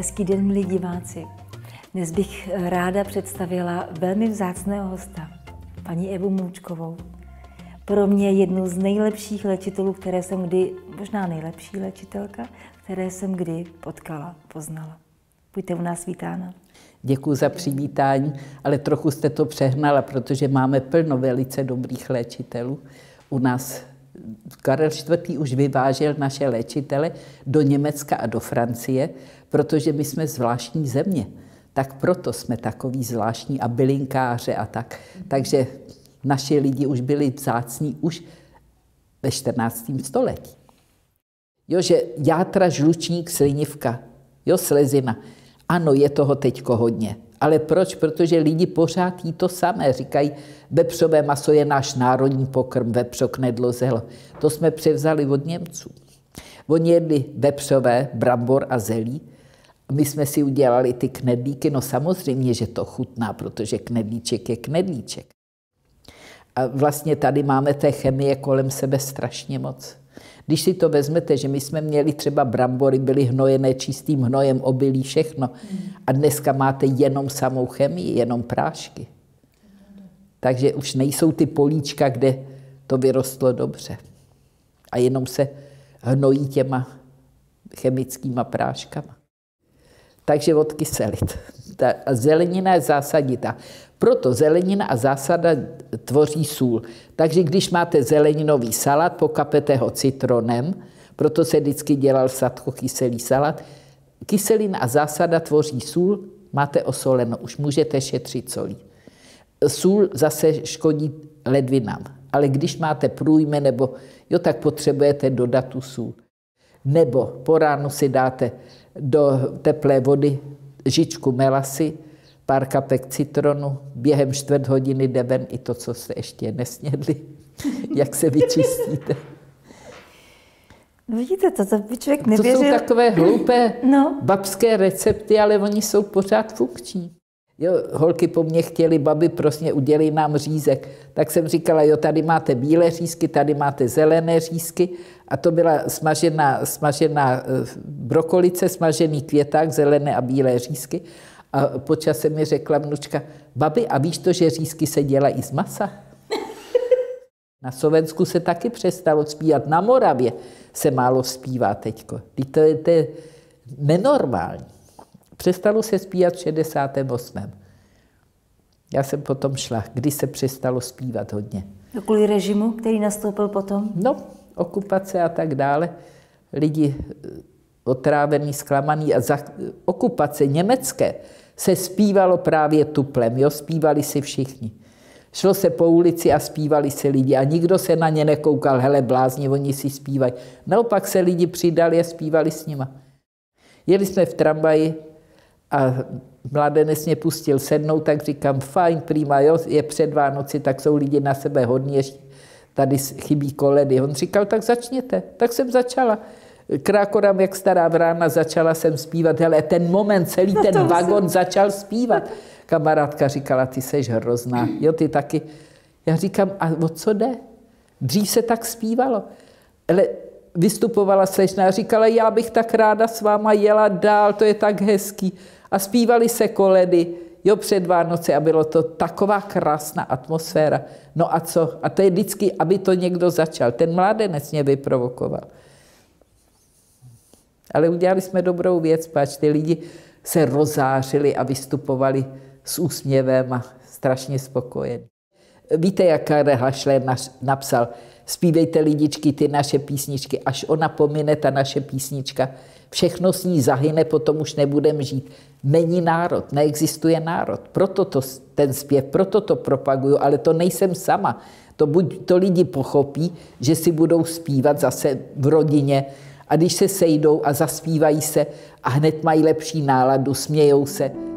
Hezký den, milí diváci. Dnes bych ráda představila velmi vzácného hosta, paní Evu Můčkovou. Pro mě jednu z nejlepších léčitelů, které jsem kdy, možná nejlepší léčitelka, které jsem kdy potkala, poznala. Buďte u nás vítána. Děkuji za přivítání, ale trochu jste to přehnala, protože máme plno velice dobrých léčitelů. U nás Karel IV. Už vyvážel naše léčitele do Německa a do Francie, protože my jsme zvláštní země. Tak proto jsme takový zvláštní a bylinkáře a tak. Takže naši lidi už byli vzácní už ve 14. století. Jo, že játra, žlučník, slinivka, jo, slezina. Ano, je toho teďko hodně. Ale proč? Protože lidi pořád jí to samé. Říkají, vepřové maso je náš národní pokrm, vepřo knedlo zelo. To jsme převzali od Němců. Oni jedli vepřové, brambor a zelí. My jsme si udělali ty knedlíky. No samozřejmě, že to chutná, protože knedlíček je knedlíček. A vlastně tady máme té chemie kolem sebe strašně moc. Když si to vezmete, že my jsme měli třeba brambory, byly hnojené čistým hnojem, obilí, všechno. A dneska máte jenom samou chemii, jenom prášky. Takže už nejsou ty políčka, kde to vyrostlo dobře. A jenom se hnojí těma chemickýma práškama. Takže odkyselit. Ta zelenina je zásaditá. Proto zelenina a zásada tvoří sůl. Takže když máte zeleninový salát, pokapete ho citronem, proto se vždycky dělal sadkokyselý salát. Kyselina a zásada tvoří sůl, máte osoleno, už můžete šetřit solí. Sůl zase škodí ledvinám, ale když máte průjmy, nebo jo, tak potřebujete dodat tu sůl. Nebo po ránu si dáte do teplé vody žičku melasy, pár kapek citronu, během 4 hodiny jde ven i to, co jste ještě nesnědli, jak se vyčistíte. No vidíte, to by člověk nevěřil. To jsou takové hloupé babské recepty, ale oni jsou pořád funkční. Jo, holky po mně chtěly, babi, prostě udělej nám řízek. Tak jsem říkala, jo, tady máte bílé řízky, tady máte zelené řízky. A to byla smažená brokolice, smažený květák, zelené a bílé řízky. A po čase mi řekla vnučka, babi, a víš to, že řízky se dělají z masa? Na Slovensku se taky přestalo zpívat, na Moravě se málo zpívá teďko. To je nenormální. Přestalo se zpívat v 68. Já jsem potom šla, kdy se přestalo zpívat hodně. Kvůli režimu, který nastoupil potom? No, okupace a tak dále. Lidi otrávený, zklamaný a za okupace německé se zpívalo právě tuplem, jo, zpívali si všichni. Šlo se po ulici a zpívali se lidi a nikdo se na ně nekoukal, hele blázni, oni si zpívají. Naopak se lidi přidali a zpívali s nima. Jeli jsme v tramvaji a mladenec mě pustil sednout, tak říkám, fajn, prima, jo, je před Vánoci, tak jsou lidi na sebe hodní, ještě tady chybí koledy. On říkal, tak začněte. Tak jsem začala. Krákorám, jak stará vrána, začala jsem zpívat. Hele, ten moment, celý ten vagon začal zpívat. Kamarádka říkala, ty seš hrozná. Jo, ty taky. Já říkám, a o co jde? Dřív se tak zpívalo. Ale vystupovala slečna a říkala, já bych tak ráda s váma jela dál, to je tak hezký. A zpívali se koledy, jo, před Vánoce a bylo to taková krásná atmosféra. No a co? A to je vždycky, aby to někdo začal. Ten mládenec mě vyprovokoval. Ale udělali jsme dobrou věc, páč ty lidi se rozářili a vystupovali s úsměvem a strašně spokojení. Víte, jak Karel Hašler napsal, zpívejte lidičky ty naše písničky, až ona pomine, ta naše písnička, všechno s ní zahyne, potom už nebudeme žít. Není národ, neexistuje národ. Proto ten zpěv, proto to propaguju, ale to nejsem sama. To lidi pochopí, že si budou zpívat zase v rodině a když se sejdou a zaspívají se a hned mají lepší náladu, smějou se,